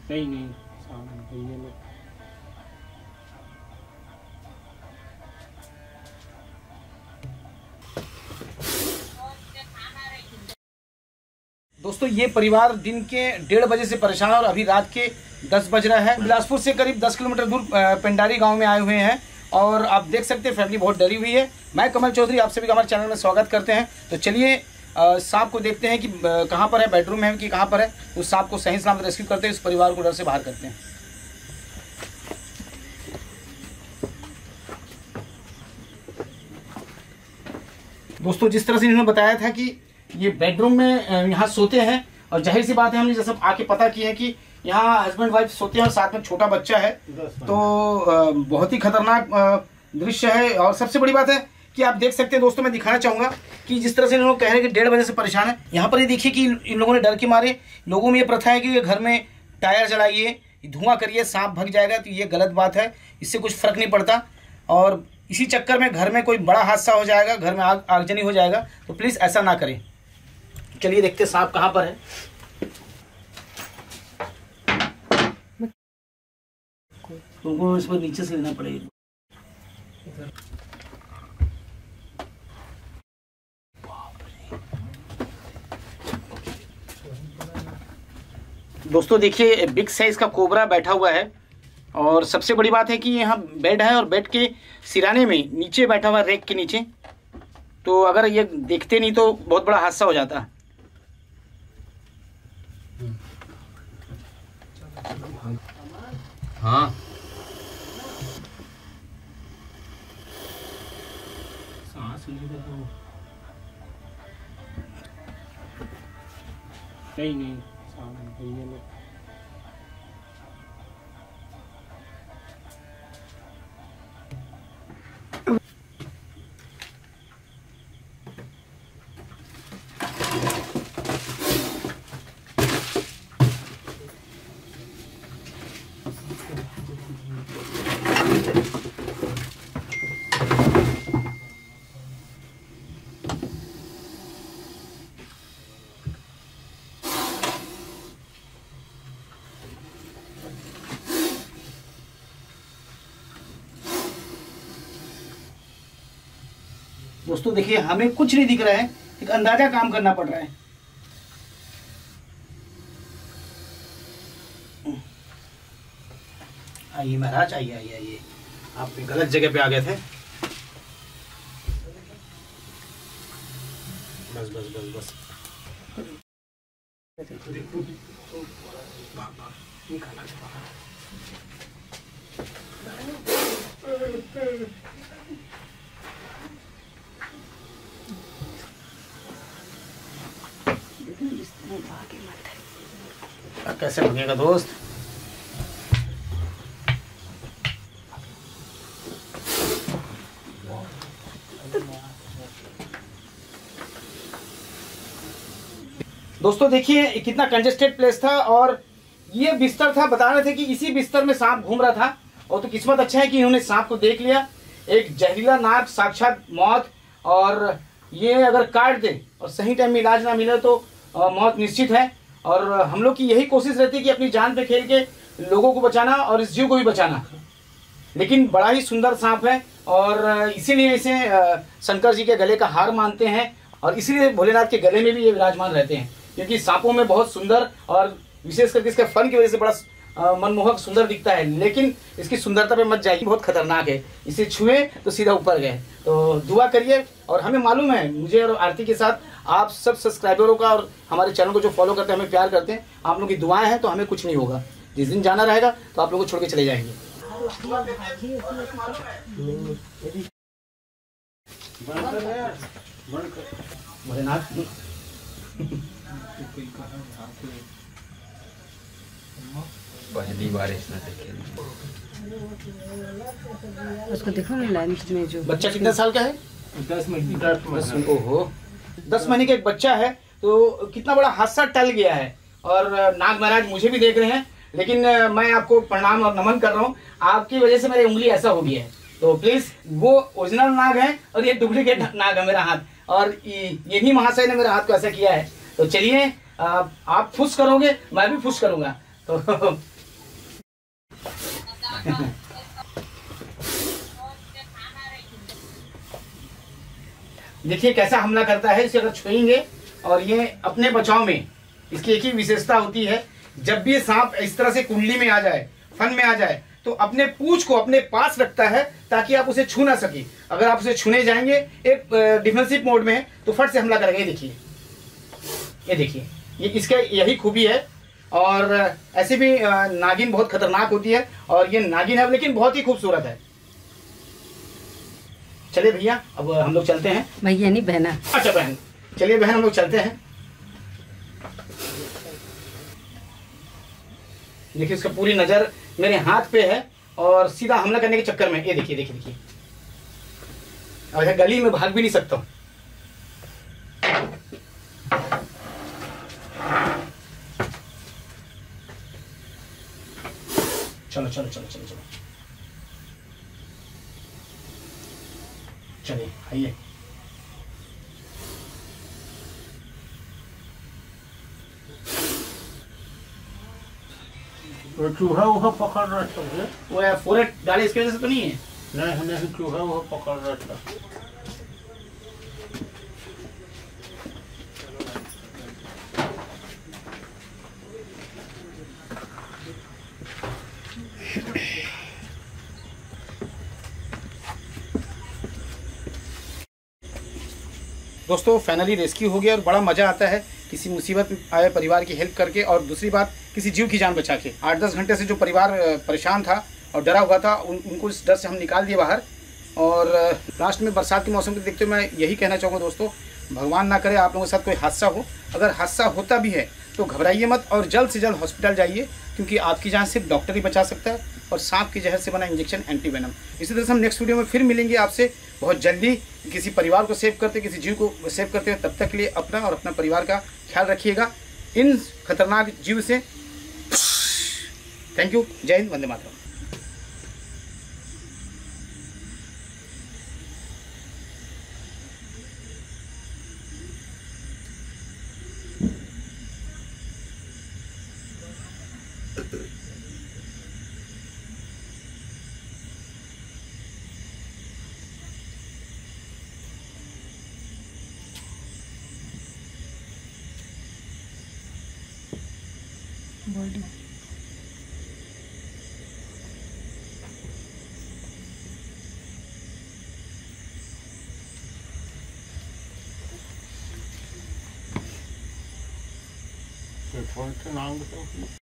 नहीं नहीं सामने ये लोग। दोस्तों ये परिवार दिन के 1:30 बजे से परेशान है और अभी रात के 10 बज रहा है। बिलासपुर से करीब 10 किलोमीटर दूर पेंडारी गांव में आए हुए हैं और आप देख सकते हैं फैमिली बहुत डरी हुई है। मैं कमल चौधरी आप सभी का हमारे चैनल में स्वागत करते हैं। तो चलिए सांप को देखते हैं कि कहाँ पर है, बेडरूम में है कि कहाँ पर है। उस सांप को सही सलामत रेस्क्यू करते हैं, इस परिवार को डर से बाहर करते हैं। दोस्तों जिस तरह से इन्होंने बताया था कि ये बेडरूम में यहाँ सोते हैं और जाहिर सी बात है हमने जैसे आके पता किया है कि यहाँ हस्बैंड वाइफ सोते हैं और साथ में छोटा बच्चा है, तो बहुत ही खतरनाक दृश्य है। और सबसे बड़ी बात है कि आप देख सकते हैं दोस्तों, मैं दिखाना चाहूँगा कि जिस तरह से इन लोग कह रहे हैं कि 1:30 बजे से परेशान है। यहाँ पर ये देखिए कि इन लोगों ने डर के मारे, लोगों में ये प्रथा है कि ये घर में टायर जलाइए, धुआं करिए, सांप भग जाएगा, तो ये गलत बात है, इससे कुछ फर्क नहीं पड़ता। और इसी चक्कर में घर में कोई बड़ा हादसा हो जाएगा, घर में आगजनी हो जाएगा, तो प्लीज़ ऐसा ना करें। चलिए देखते हैं सांप कहाँ पर है। तुमको इस पर नीचे से लेना पड़ेगा। दोस्तों देखिए बिग साइज का कोबरा बैठा हुआ है और सबसे बड़ी बात है कि यहाँ बेड है और बेड के सिराने में नीचे बैठा हुआ, रैक के नीचे। तो अगर ये देखते नहीं तो बहुत बड़ा हादसा हो जाता। हाँ सांस नहीं सामने ये लोग। दोस्तों देखिए हमें कुछ नहीं दिख रहा है, एक अंदाजा काम करना पड़ रहा है। आइए महाराज, आइए आइए आइए, आप गलत जगह पे आ गए थे। बस बस बस बस कैसे भगेगा दोस्त। दोस्तों देखिए कितना कंजेस्टेड प्लेस था और ये बिस्तर था, बता रहे थे कि इसी बिस्तर में सांप घूम रहा था। और तो किस्मत अच्छा है कि इन्होंने सांप को देख लिया। एक जहरीला नाग, साक्षात मौत, और ये अगर काट दे और सही टाइम में इलाज ना मिले तो मौत निश्चित है। और हम लोग की यही कोशिश रहती है कि अपनी जान पे खेल के लोगों को बचाना और इस जीव को भी बचाना। लेकिन बड़ा ही सुंदर सांप है और इसीलिए इसे शंकर जी के गले का हार मानते हैं और इसीलिए भोलेनाथ के गले में भी ये विराजमान रहते हैं, क्योंकि सांपों में बहुत सुंदर और विशेष करके इसके फन की वजह से बड़ा मनमोहक सुंदर दिखता है। लेकिन इसकी सुंदरता पे मत जाइए, बहुत खतरनाक है। इसे छुए तो सीधा ऊपर गए। तो दुआ करिए। और हमें मालूम है, मुझे और आरती के साथ आप सब सब्सक्राइबरों का और हमारे चैनल को जो फॉलो करते हैं, हमें प्यार करते हैं, आप लोगों की दुआएं हैं तो हमें कुछ नहीं होगा। जिस दिन जाना रहेगा तो आप लोगों को छोड़ के चले जाएंगे। पहली बार इसने उसको देखो मैं लंच में जो बच्चा कितने साल का है? 10 महीने। ओहो, 10 महीने का एक बच्चा है। तो कितना बड़ा हादसा टल गया है। और नाग महाराज मुझे भी देख रहे हैं, लेकिन मैं आपको प्रणाम और नमन कर रहा हूँ। आपकी वजह से मेरी उंगली ऐसा हो गया है। तो प्लीज, वो ओरिजिनल नाग है और ये डुप्लीकेट नाग है मेरा हाथ, और यही महाशय ने मेरे हाथ को ऐसा किया है। तो चलिए, आप फुस करोगे, मैं भी फुस करूंगा। तो देखिए कैसा हमला करता है। इसे अगर छुएंगे और ये अपने बचाव में, इसकी एक ही विशेषता होती है, जब भी ये सांप इस तरह से कुंडली में आ जाए, फन में आ जाए, तो अपने पूंछ को अपने पास रखता है ताकि आप उसे छू ना सके। अगर आप उसे छूने जाएंगे एक डिफेंसिव मोड में है तो फट से हमला करेगा। ये देखिए, ये देखिए, ये इसका यही खूबी है। और ऐसे भी नागिन बहुत खतरनाक होती है, और ये नागिन है लेकिन बहुत ही खूबसूरत है। चलिए भैया, अब हम लोग चलते हैं। भैया नहीं, बहना। अच्छा बहन, चलिए बहन हम लोग चलते हैं। देखिए इसका पूरी नजर मेरे हाथ पे है और सीधा हमला करने के चक्कर में, ये देखिए देखिए देखिए, अब गली में भाग भी नहीं सकता हूं। चलो चलो चलो चलो चलो, चलिए आइए। वो चूहा वूहा पकड़ रहा था ये? वो फोरेट डाले इसकी वजह से तो नहीं है? नहीं नहीं, चूहा वूहा पकड़ रहा था। दोस्तों फाइनली रेस्क्यू हो गया और बड़ा मज़ा आता है किसी मुसीबत में आए परिवार की हेल्प करके, और दूसरी बात किसी जीव की जान बचा के। 8-10 घंटे से जो परिवार परेशान था और डरा हुआ था, उनको इस डर से हम निकाल दिए बाहर। और लास्ट में बरसात के मौसम को देखते हुए मैं यही कहना चाहूँगा दोस्तों, भगवान ना करे आप लोगों के साथ कोई हादसा हो। अगर हादसा होता भी है तो घबराइए मत और जल्द से जल्द हॉस्पिटल जाइए, क्योंकि आपकी जान सिर्फ डॉक्टर ही बचा सकता है, और सांप की जहर से बना इंजेक्शन एंटीवेनम। इसी तरह से हम नेक्स्ट वीडियो में फिर मिलेंगे आपसे बहुत जल्दी, किसी परिवार को सेव करते, किसी जीव को सेव करते हैं। तब तक के लिए अपना और अपना परिवार का ख्याल रखिएगा इन खतरनाक जीव से। Thank you. जय हिंद, वंदे मातरम। बॉडी कौन से नाम बताओ?